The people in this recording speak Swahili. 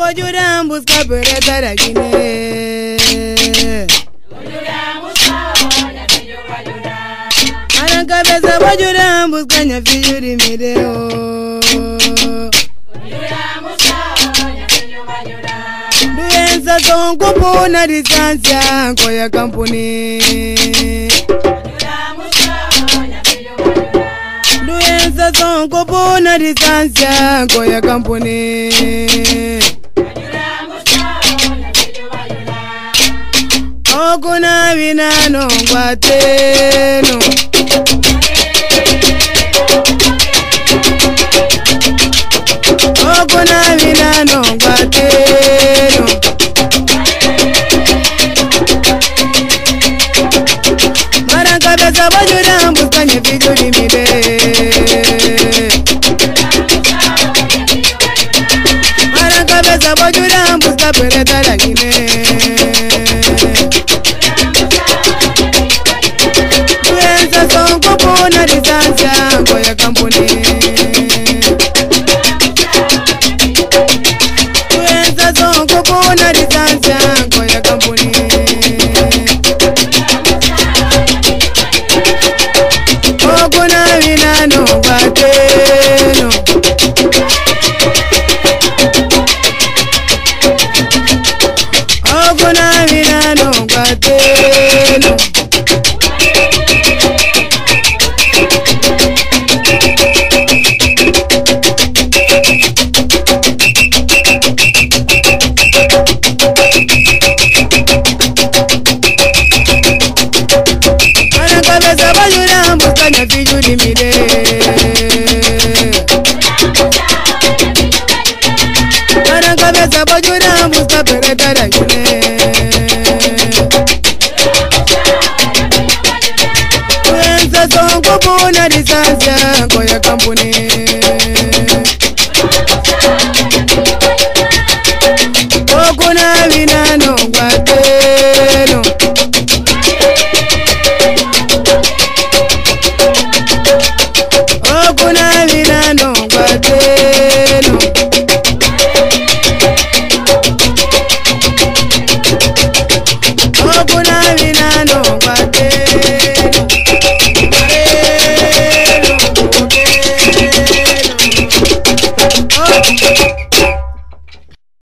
Bojura busca pereta la Guinea. Arranca besa bojura busca ña fiyuri mideo. Duensa son kupu na distancia koya kampuni. Duensa son kupu na distancia koya kampuni. Okuna vinano guateno. Okuna vinano guateno. Maranca besa bojura busca ña fiyuri mide. Maranca besa bojura busca pereta la Guinea. Son kupu na distancia koya kampuni. Duensa son kupu na distancia koya kampuni. Okuna vinano guateno. Okuna vinano guateno. Besa bojura busca ña fiyuri mide. Arranca besa bojura busca pereta la Guinea. Duensa son kupu na distancia koya kampuni.